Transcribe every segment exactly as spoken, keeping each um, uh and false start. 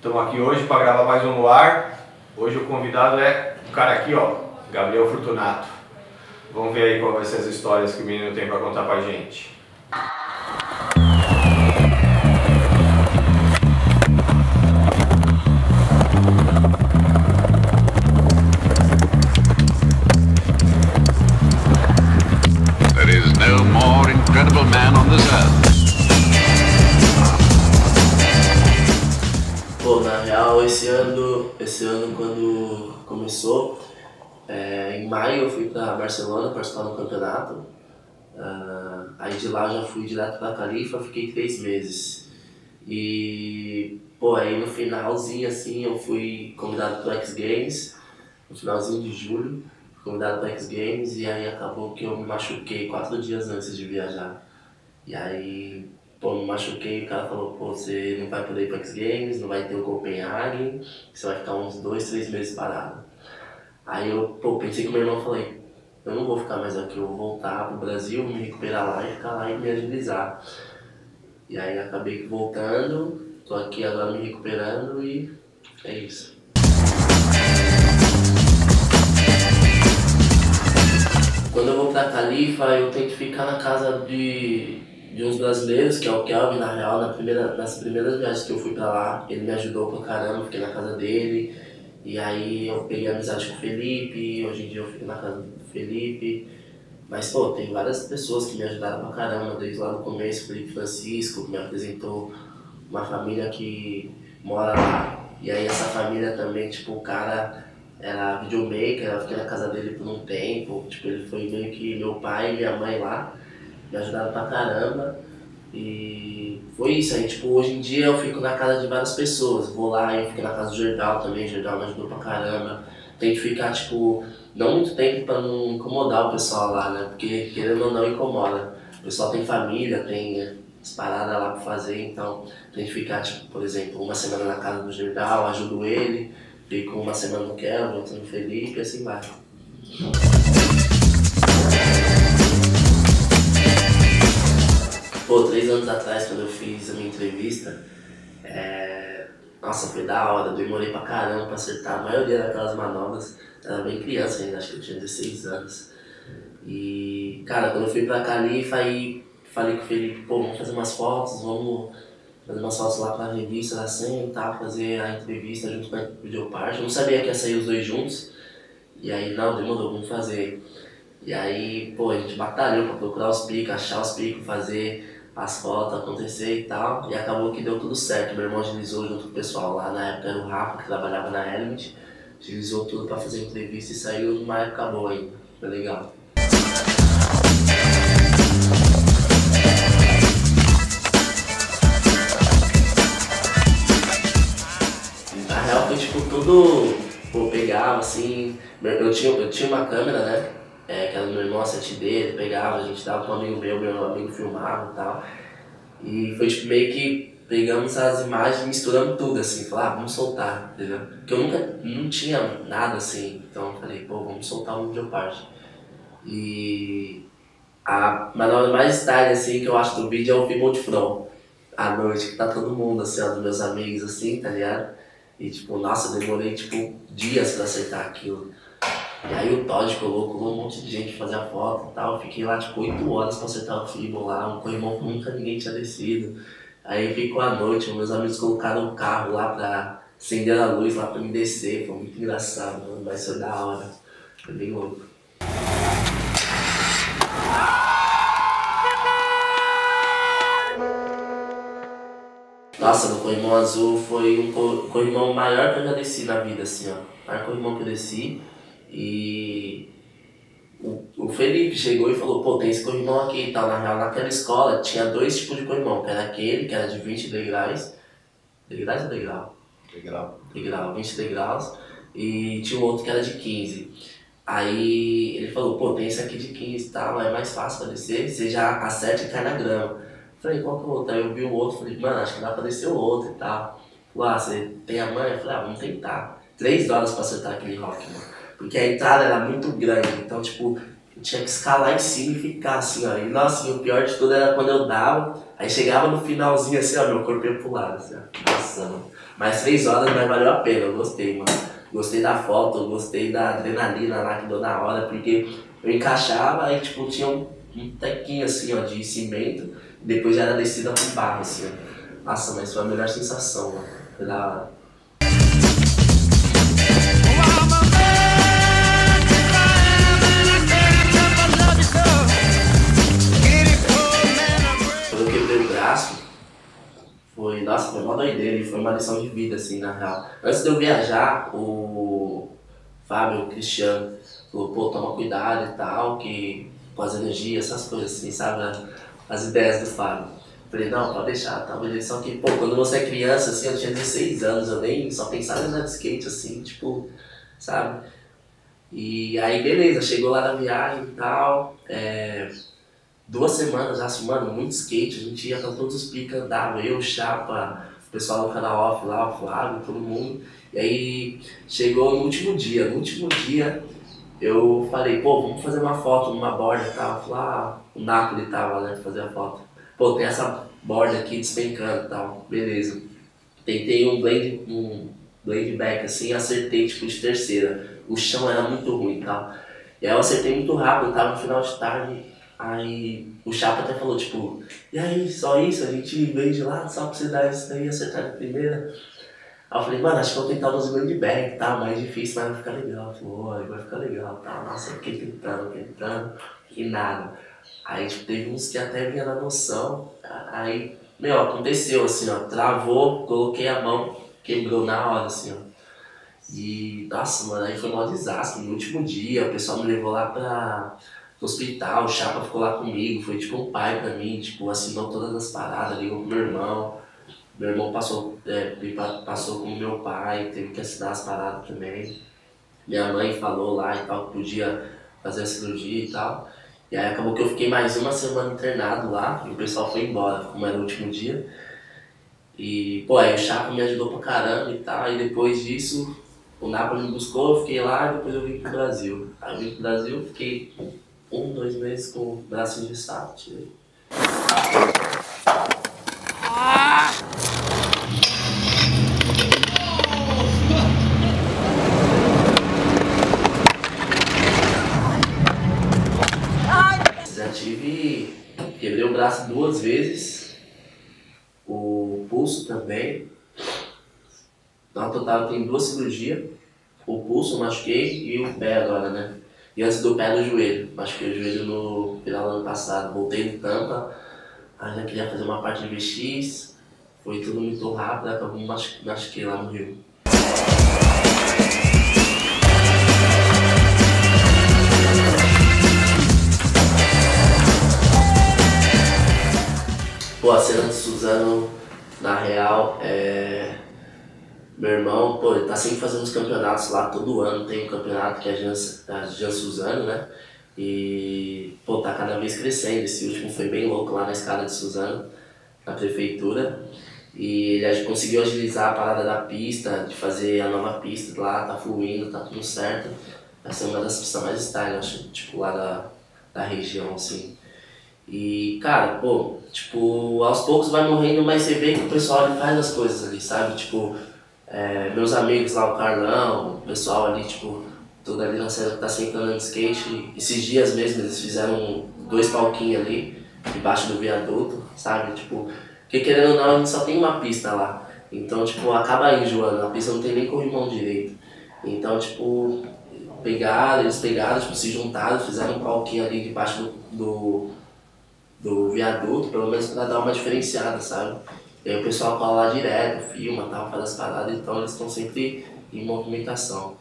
Estamos aqui hoje para gravar mais um no ar. Hoje o convidado é o cara aqui, ó, Gabriel Fortunato. Vamos ver aí qual vai ser as histórias que o menino tem para contar pra gente. There is no more incredible man on this earth. Pô, na real, esse ano, esse ano quando começou, é, em maio eu fui pra Barcelona participar do campeonato. Uh, aí de lá eu já fui direto pra Califa, fiquei três meses. E, pô, aí no finalzinho, assim, eu fui convidado pro X Games, no finalzinho de julho, fui convidado pro X Games, e aí acabou que eu me machuquei quatro dias antes de viajar. E aí, pô, me machuquei, o cara falou, pô, você não vai poder ir pro X Games, não vai ter o Copenhagen, você vai ficar uns dois, três meses parado. Aí eu, pô, pensei com meu irmão, falei, eu não vou ficar mais aqui, eu vou voltar pro Brasil, me recuperar lá e ficar lá e me agilizar. E aí acabei voltando, tô aqui agora me recuperando e é isso. Quando eu vou pra Califa, eu tento ficar na casa de, de uns brasileiros, que é o Kelvin, na real, na primeira, nas primeiras viagens que eu fui pra lá, ele me ajudou pra caramba, fiquei na casa dele. E aí eu peguei amizade com o Felipe, hoje em dia eu fico na casa do Felipe. Mas, pô, tem várias pessoas que me ajudaram pra caramba, desde lá no começo, o Felipe Francisco, que me apresentou uma família que mora lá. E aí essa família também, tipo, o cara era videomaker, eu fiquei na casa dele por um tempo. Tipo, ele foi meio que meu pai e minha mãe lá, me ajudaram pra caramba. E foi isso aí, tipo, hoje em dia eu fico na casa de várias pessoas. Vou lá e fico na casa do Gerdau também, o Gerdau me ajudou pra caramba. Tento ficar, tipo, não muito tempo pra não incomodar o pessoal lá, né? Porque querendo ou não incomoda. O pessoal tem família, tem as paradas lá pra fazer, então tem que ficar, tipo, por exemplo, uma semana na casa do Gerdau, ajudo ele, fico uma semana no Kelvin, outra no Felipe e assim vai. Pô, três anos atrás, quando eu fiz a minha entrevista, é... nossa, foi da hora, eu demorei pra caramba pra acertar a maioria daquelas manobras. Eu era bem criança ainda, acho que eu tinha dezesseis anos. E, cara, quando eu fui pra Califa, aí falei com o Felipe, pô, vamos fazer umas fotos, vamos fazer umas fotos lá pra revista da Sen e tal, fazer a entrevista junto com a Videoparte. Eu não sabia que ia sair os dois juntos, e aí, não, demorou, vamos fazer. E aí, pô, a gente batalhou pra procurar os picos, achar os picos, fazer as fotos acontecer e tal, e acabou que deu tudo certo. Meu irmão agilizou junto com o pessoal lá, na época era o Rafa, que trabalhava na Element, agilizou tudo pra fazer a entrevista e saiu numa época boa ainda, foi legal. Na real foi tipo tudo, pô, pegava assim, eu tinha, eu tinha uma câmera, né? É, que era do meu irmão, a sete D, ele pegava, a gente dava para um amigo meu, meu amigo filmava e tal. E foi tipo meio que pegamos as imagens, misturando tudo assim, falar, ah, vamos soltar, entendeu? Porque eu nunca, não tinha nada assim, então eu falei, pô, vamos soltar um Videoparte. E a manobra mais tarde assim que eu acho do vídeo é o Fimon de Front, à noite, que tá todo mundo assim, ó, dos meus amigos assim, tá ligado? E tipo, nossa, eu demorei tipo dias pra acertar aquilo. E aí o Todd colocou um monte de gente pra fazer a foto e tal, eu fiquei lá tipo oito horas pra acertar o Fibon lá, um corrimão que nunca ninguém tinha descido. Aí ficou à noite, meus amigos colocaram o carro lá pra acender a luz lá pra me descer, foi muito engraçado, mano, mas foi da hora, foi bem louco. Nossa, no corrimão azul foi um corrimão maior que eu já desci na vida, assim, ó, o maior corrimão que eu desci. E o, o Felipe chegou e falou, pô, tem esse corrimão aqui e tal. Na real, naquela escola tinha dois tipos de corrimão, que era aquele, que era de vinte degraus. Degraus ou degrau? Degrau. Degrau, vinte degraus. E tinha um outro que era de quinze. Aí ele falou, pô, tem esse aqui de quinze e tal, é mais fácil pra descer, você já acerta e cai na grama. Falei, qual que é o outro? Aí eu vi o outro, falei, mano, acho que dá pra descer o outro e tal. Falei, ah, você tem a manha? Eu falei, ah, vamos tentar. Três horas pra acertar aquele rock, mano. Porque a entrada era muito grande, então tipo, eu tinha que escalar em cima e ficar assim, ó. E nossa, e o pior de tudo era quando eu dava, aí chegava no finalzinho assim, ó, meu corpo ia pro lado, assim, ó. Nossa, mano. Mas três horas, mas valeu a pena, eu gostei, mano. Gostei da foto, gostei da adrenalina lá que deu na hora, porque eu encaixava e tipo, tinha um, um tequinho assim, ó, de cimento, e depois já era descida pro barro, assim, ó. Nossa, mas foi a melhor sensação, mano. Foi da hora. Quando eu quebrei o braço, foi, nossa, foi uma doideira e foi uma lição de vida, assim, na real. Antes de eu viajar, o Fábio, o Cristiano, falou, pô, toma cuidado e tal, que com as energias, essas coisas assim, sabe? As ideias do Fábio. Falei, não, pode deixar, tá, beleza. Só que, pô, quando você é criança, assim, eu tinha dezesseis anos, eu nem só pensava em andar de skate, assim, tipo, sabe? E aí, beleza, chegou lá na viagem e tal, é, duas semanas já, mano, muito skate, a gente ia pra todos os picos, andava, eu, Chapa, o pessoal do canal off lá, o Flávio, todo mundo. E aí, chegou no último dia, no último dia, eu falei, pô, vamos fazer uma foto numa borda e tal. Falei, ah, o Napoli tava, né, pra fazer a foto. Pô, tem essa borda aqui despencando e tal, beleza. Tentei um blade, um blade back assim, acertei tipo de terceira. O chão era muito ruim e tal. E aí eu acertei muito rápido, tava no final de tarde. Aí o Chapa até falou, tipo, e aí, só isso? A gente veio de lá só pra você dar isso daí e acertar de primeira. Aí eu falei, mano, acho que eu vou tentar uns blade back, tá? Mais difícil, mas vai ficar legal. Ele falou, olha, vai ficar legal, tá? Nossa, eu fiquei tentando, tentando, e nada. Aí tipo, teve uns que até vinha na noção, aí, meu, aconteceu assim, ó, travou, coloquei a mão, quebrou na hora, assim, ó. E, nossa, mano, aí foi um maior desastre. No último dia, o pessoal me levou lá pra, pro hospital, o Chapa ficou lá comigo, foi tipo um pai pra mim, tipo, assinou todas as paradas, ligou pro meu irmão. Meu irmão passou, é, passou como meu pai, teve que assinar as paradas também. Minha mãe falou lá e tal, que podia fazer a cirurgia e tal. E aí acabou que eu fiquei mais uma semana internado lá, e o pessoal foi embora, como era o último dia. E, pô, aí o Chapa me ajudou pra caramba e tal, e depois disso, o Napoli me buscou, eu fiquei lá, e depois eu vim pro Brasil. Aí eu vim pro Brasil, fiquei um, dois meses com o braço engessado, tirei. Tive, quebrei o braço duas vezes, o pulso também. No total tem duas cirurgias, o pulso eu machuquei e o pé agora, né? E antes do pé do joelho, machuquei o joelho no final do ano passado, voltei no Tampa, ainda queria fazer uma parte de V X, foi tudo muito rápido, acabou me machuquei lá no Rio. Pô, a cena de Suzano, na real, é... meu irmão, pô, ele tá sempre fazendo os campeonatos lá, todo ano tem um campeonato que é a Jean, a Jean Suzano, né? E, pô, tá cada vez crescendo, esse último foi bem louco lá na escada de Suzano, na prefeitura. E ele conseguiu agilizar a parada da pista, de fazer a nova pista lá, tá fluindo, tá tudo certo. Vai ser uma das pistas mais style, acho, tipo, lá da, da região, assim. E, cara, pô, tipo, aos poucos vai morrendo, mas você vê que o pessoal ali faz as coisas ali, sabe? Tipo, é, meus amigos lá, o Carlão, o pessoal ali, tipo, tudo ali na cena que tá sempre andando de skate. Esses dias mesmo eles fizeram dois palquinhos ali, debaixo do viaduto, sabe? Tipo, porque querendo ou não, a gente só tem uma pista lá. Então, tipo, acaba enjoando, a pista não tem nem corrimão direito. Então, tipo, pegaram, eles pegaram, tipo, se juntaram, fizeram um palquinho ali debaixo do, do do viaduto, pelo menos pra dar uma diferenciada, sabe? E aí o pessoal cola lá direto, filma, tal, faz as paradas, então eles estão sempre em movimentação.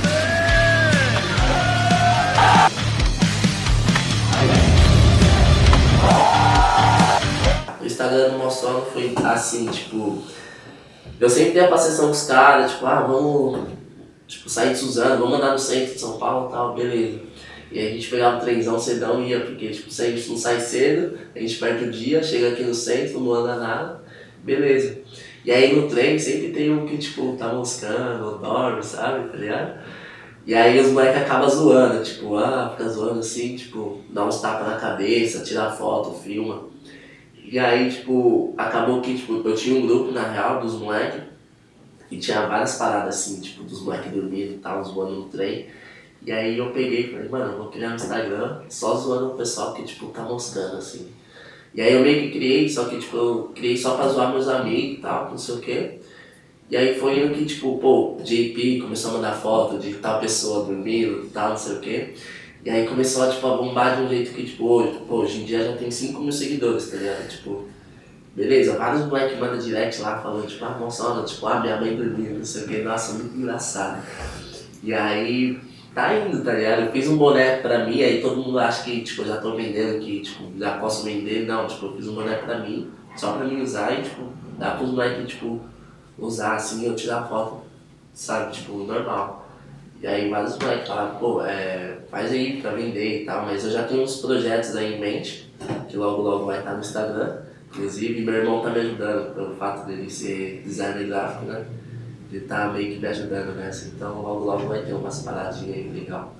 O Instagram do Mostrando foi assim, tipo, eu sempre ia pra sessão dos caras, tipo, ah, vamos tipo, sair de Suzano, vamos andar no centro de São Paulo e tal, beleza. E aí a gente pegava o trenzão cedão e ia, porque tipo, se a gente não sai cedo, a gente perde o dia, chega aqui no centro, não anda nada, beleza. E aí no trem sempre tem um que tipo, tá moscando, ou dorme, sabe, tá ligado? E aí os moleques acabam zoando, tipo, ah, fica zoando assim, tipo, dá uns tapas na cabeça, tira foto, filma. E aí, tipo, acabou que, tipo, eu tinha um grupo, na real, dos moleques, e tinha várias paradas assim, tipo, dos moleques dormindo e tal, zoando no trem. E aí eu peguei e falei, mano, eu vou criar um Instagram só zoando o pessoal que, tipo, tá moscando, assim. E aí eu meio que criei, só que, tipo, eu criei só pra zoar meus amigos e tal, não sei o quê. E aí foi indo que, tipo, pô, J P começou a mandar foto de tal pessoa dormindo e tal, não sei o quê. E aí começou tipo, a bombar de um jeito que, tipo, hoje, pô, hoje em dia já tem cinco mil seguidores, tá ligado? Tipo, beleza, vários moleques mandam direct lá falando, tipo, ah, nossa, tipo, ah, minha mãe dormindo, não sei o quê. Nossa, muito engraçado. E aí, tá indo, tá ligado? Eu fiz um boné pra mim, aí todo mundo acha que, tipo, eu já tô vendendo, que, tipo, já posso vender. Não, tipo, eu fiz um boné pra mim, só pra mim usar e, tipo, dá pros moleques, tipo, usar assim, eu tirar foto, sabe, tipo, normal. E aí vários moleques falaram, pô, é, faz aí pra vender e tal, mas eu já tenho uns projetos aí em mente, que logo logo vai estar no Instagram, inclusive meu irmão tá me ajudando, pelo fato dele ser designer gráfico, né, ele tá meio que me ajudando nessa, então logo logo vai ter umas paradinhas aí legal.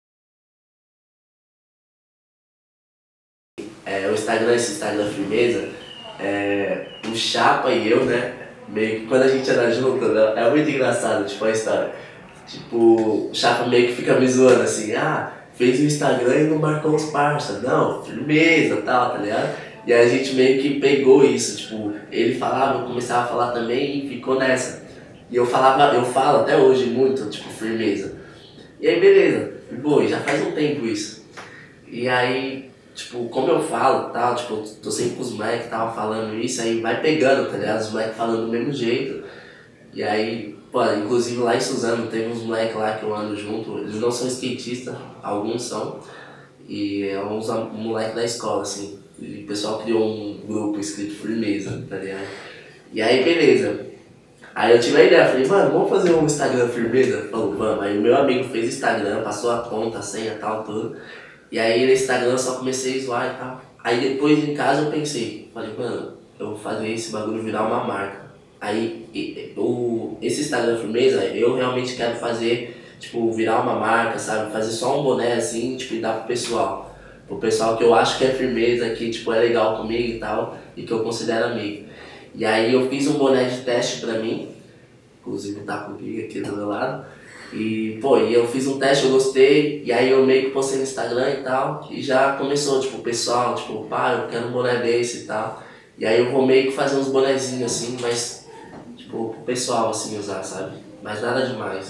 É, o Instagram, esse Instagram Firmeza, é, o Chapa e eu, né, meio que quando a gente era junto, né, é muito engraçado, tipo, a história. Tipo, o Chapa meio que fica me zoando assim, ah, fez o Instagram e não marcou os parça, não, firmeza, tal, tá ligado? E aí a gente meio que pegou isso, tipo, ele falava, eu começava a falar também e ficou nessa. E eu falava, eu falo até hoje muito, tipo, firmeza. E aí beleza, e pô, já faz um tempo isso. E aí, tipo, como eu falo, tal, tipo, eu tô sempre com os moleques, tava falando isso, aí vai pegando, tá ligado? Os moleques falando do mesmo jeito. E aí, pô, inclusive lá em Suzano tem uns moleques lá que eu ando junto, eles não são skatistas, alguns são, e é uns moleques da escola, assim. E o pessoal criou um grupo escrito Firmeza, tá ligado? E aí, beleza. Aí eu tive a ideia, falei, mano, vamos fazer um Instagram Firmeza? Falou, vamos. Aí o meu amigo fez Instagram, passou a conta, a senha e tal, tudo. E aí no Instagram eu só comecei a zoar e tal. Aí depois em casa eu pensei, falei, mano, eu vou fazer esse bagulho virar uma marca. Aí e, o, esse Instagram Firmeza, eu realmente quero fazer, tipo, virar uma marca, sabe? Fazer só um boné assim, tipo, e dar pro pessoal. Pro pessoal que eu acho que é firmeza, que tipo, é legal comigo e tal, e que eu considero amigo. E aí eu fiz um boné de teste pra mim, inclusive tá comigo aqui do meu lado. E, pô, e eu fiz um teste, eu gostei, e aí eu meio que postei no Instagram e tal, e já começou, tipo, o pessoal, tipo, pá, eu quero um boné desse e tal. E aí eu vou meio que fazer uns bonezinhos assim, mas, tipo, pro pessoal, assim, usar, sabe? Mas nada demais.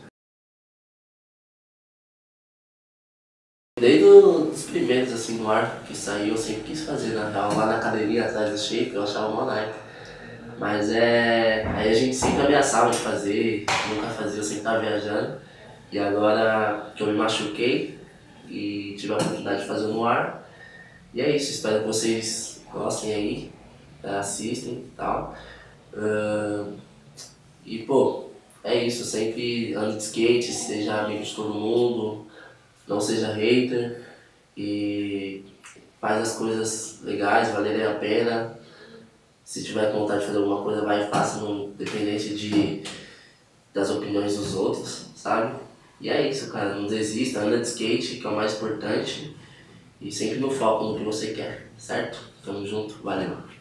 Desde os primeiros, assim, no ar que saiu, eu sempre quis fazer, na real, lá na cadeirinha atrás do shape, eu achava mó naipe. Mas é. Aí a gente sempre ameaçava de fazer, nunca fazia, eu sempre tava viajando. E agora que eu me machuquei e tive a oportunidade de fazer no ar. E é isso, espero que vocês gostem aí, assistem e tal. Uh, e pô, é isso, sempre ande de skate, seja amigo de todo mundo, não seja hater e faz as coisas legais, valerem a pena. Se tiver vontade de fazer alguma coisa, vai e faça, independente de, das opiniões dos outros, sabe? E é isso, cara, não desista, anda de skate, que é o mais importante. E sempre no foco no que você quer, certo? Tamo junto, valeu.